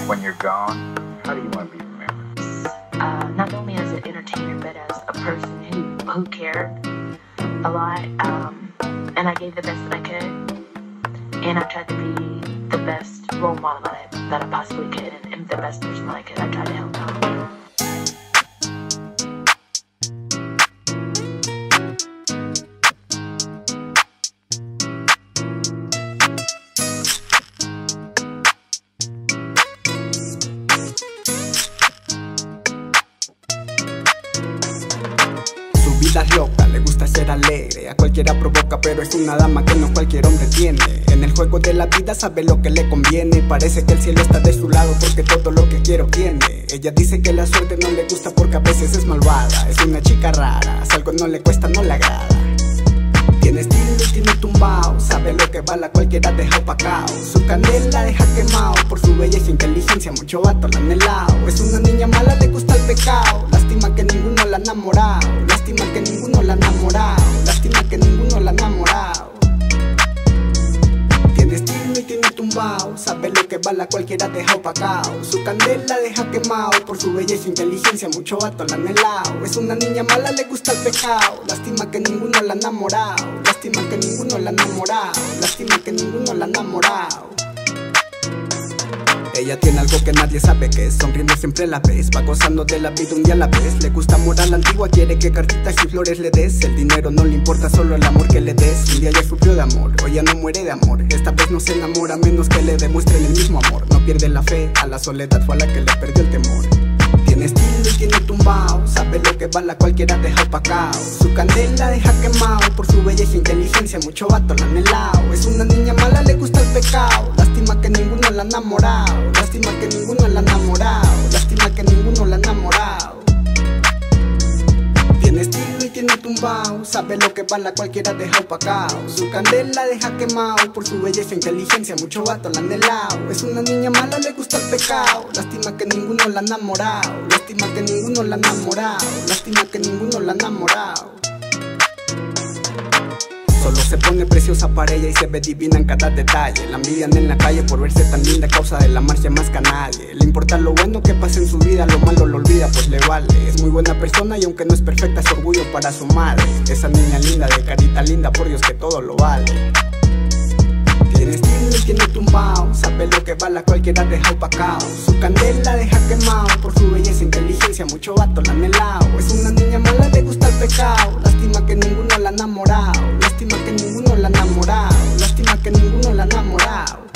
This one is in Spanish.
When you're gone, how do you want to be remembered? Not only as an entertainer, but as a person who cared a lot, and I gave the best that I could, and I tried to be the best role model that I possibly could, and the best person that I could. I tried to help out. Vida es loca, le gusta ser alegre, a cualquiera provoca, pero es una dama que no cualquier hombre tiene. En el juego de la vida sabe lo que le conviene, parece que el cielo está de su lado porque todo lo que quiere obtiene. Ella dice que la suerte no le gusta porque a veces es malvada, es una chica rara, si algo no le cuesta no le agrada. Tiene estilo y tiene tumbao, sabe lo que bala, cualquiera deja opacao. Su candela deja quemao, por su belleza e inteligencia mucho vato la han helao. Es una niña mala, le gusta el pecado, lástima que ninguno la ha enamorado. Lástima que ninguno la ha enamorado, lástima que ninguno la ha enamorado. Tiene estilo y tiene tumbao, sabe lo que bala, cualquiera deja opacao. Su candela deja quemao, por su belleza e inteligencia mucho vato la han helao. Es una niña mala, le gusta el pecado, lástima que ninguno la ha enamorado. Lástima que ninguno la ha enamorado, lástima que ninguno la ha enamorado. Ella tiene algo que nadie sabe que es, sonriendo siempre la ves, va gozando de la vida un día a la vez. Le gusta moral antigua, quiere que cartitas y flores le des. El dinero no le importa, solo el amor que le des. Un día ya sufrió de amor, hoy ya no muere de amor. Esta vez no se enamora, menos que le demuestren el mismo amor. No pierde la fe, a la soledad fue a la que le perdió el temor. Tiene estilo y tiene tumbao, sabe lo que bala, cualquiera deja opacao. Su candela deja quemao, por su belleza e inteligencia mucho vato la han helao. Es una niña mala, le gusta el pecado, lástima que ninguno la ha enamorado. Lástima que ninguno la ha enamorado, lástima que ninguno la ha enamorado. Tiene estilo y tiene tumbao, sabe lo que bala, cualquiera deja opacao. Su candela deja quemao, por su belleza e inteligencia mucho vato la han helao. Es una niña mala, le gusta el pecado, lástima que ninguno la ha enamorado. Lástima que ninguno la ha enamorado, lástima que ninguno la ha enamorado. Solo se pone preciosa para ella y se ve divina en cada detalle. La envidian en la calle por verse tan linda, causa de la marcha más que a nadie. Le importa lo bueno que pasa en su vida, lo malo lo olvida pues le vale. Es muy buena persona y aunque no es perfecta es orgullo para su madre. Esa niña linda de carita linda, por Dios que todo lo vale. Tiene estilo y tiene tumbao, sabe lo que bala, cualquiera deja opacao. Su candela deja quemao, por su belleza e inteligencia mucho vato la han helao. Es una niña mala, le gusta el pecado, lástima que ninguno la ha enamorado. Lástima que ninguno la ha enamorado, lástima que ninguno la ha enamorado.